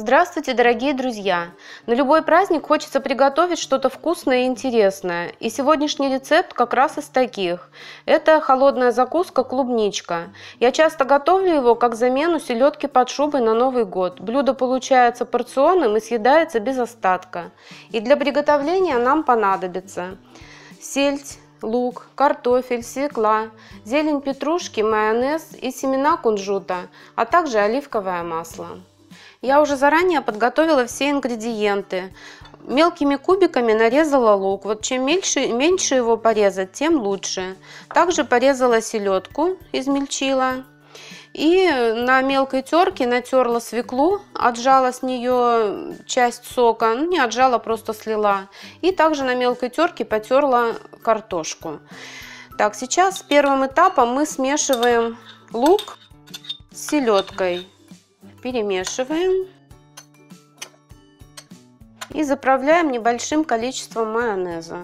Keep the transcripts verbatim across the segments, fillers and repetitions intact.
Здравствуйте, дорогие друзья! На любой праздник хочется приготовить что-то вкусное и интересное. И сегодняшний рецепт как раз из таких. Это холодная закуска клубничка. Я часто готовлю его как замену селедки под шубой на Новый год. Блюдо получается порционным и съедается без остатка. И для приготовления нам понадобится сельдь, лук, картофель, свекла, зелень петрушки, майонез и семена кунжута, а также оливковое масло. Я уже заранее подготовила все ингредиенты. Мелкими кубиками нарезала лук. Вот чем меньше, меньше его порезать, тем лучше. Также порезала селедку, измельчила. И на мелкой терке натерла свеклу, отжала с нее часть сока, ну не отжала, просто слила. И также на мелкой терке потерла картошку. Так, сейчас первым этапом мы смешиваем лук с селедкой. Перемешиваем и заправляем небольшим количеством майонеза.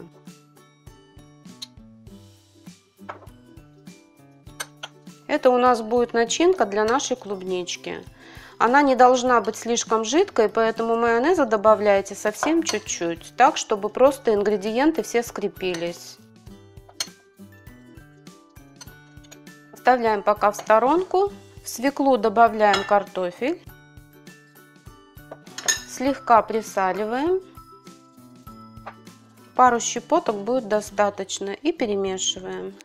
Это у нас будет начинка для нашей клубнички. Она не должна быть слишком жидкой, поэтому майонеза добавляйте совсем чуть-чуть, так, чтобы просто ингредиенты все скрепились. Оставляем пока в сторонку. В свеклу добавляем картофель, слегка присаливаем, пару щепоток будет достаточно, и перемешиваем.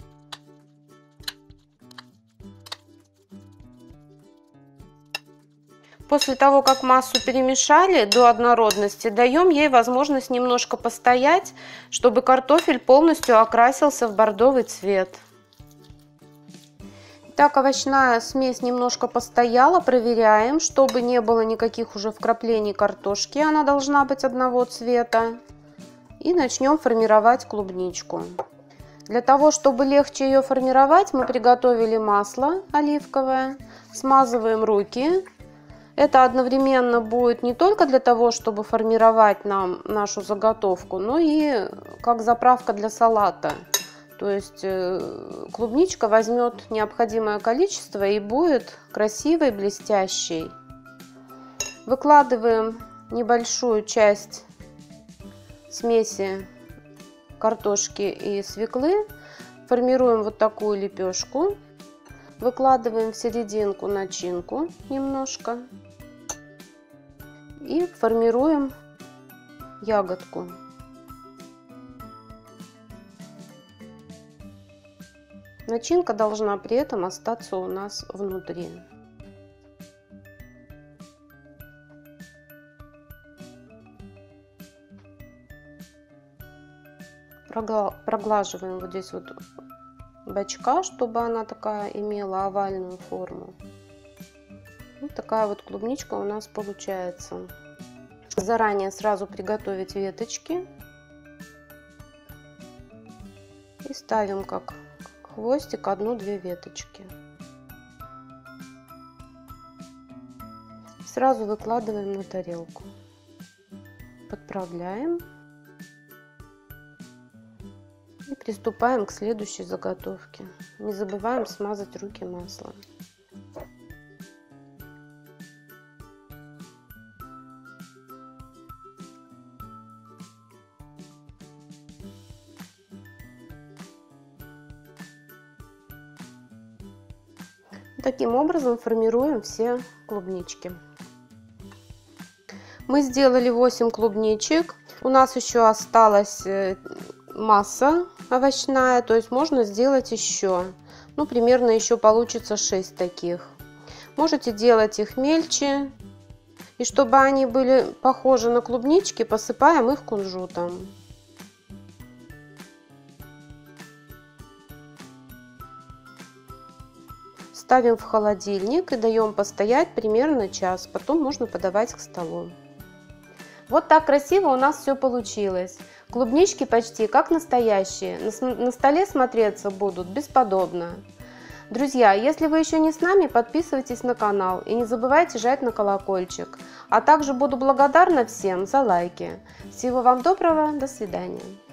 После того, как массу перемешали до однородности, даем ей возможность немножко постоять, чтобы картофель полностью окрасился в бордовый цвет. Так, овощная смесь немножко постояла, проверяем, чтобы не было никаких уже вкраплений картошки, она должна быть одного цвета. И начнем формировать клубничку. Для того, чтобы легче ее формировать, мы приготовили масло оливковое, смазываем руки. Это одновременно будет не только для того, чтобы формировать нам нашу заготовку, но и как заправка для салата. То есть клубничка возьмет необходимое количество и будет красивой, блестящей. Выкладываем небольшую часть смеси картошки и свеклы. Формируем вот такую лепешку. Выкладываем в серединку начинку немножко. И формируем ягодку. Начинка должна при этом остаться у нас внутри. Проглаживаем вот здесь вот бочка, чтобы она такая имела овальную форму. Вот такая вот клубничка у нас получается. Заранее сразу приготовить веточки. И ставим как хвостик одну-две веточки. Сразу выкладываем на тарелку. Подправляем. И приступаем к следующей заготовке. Не забываем смазать руки маслом. Таким образом формируем все клубнички. Мы сделали восемь клубничек. У нас еще осталась масса овощная, то есть можно сделать еще. Ну, примерно еще получится шесть таких. Можете делать их мельче. И чтобы они были похожи на клубнички, посыпаем их кунжутом. Ставим в холодильник и даем постоять примерно час. Потом можно подавать к столу. Вот так красиво у нас все получилось. Клубнички почти как настоящие. На столе смотреться будут бесподобно. Друзья, если вы еще не с нами, подписывайтесь на канал и не забывайте жать на колокольчик. А также буду благодарна всем за лайки. Всего вам доброго, до свидания.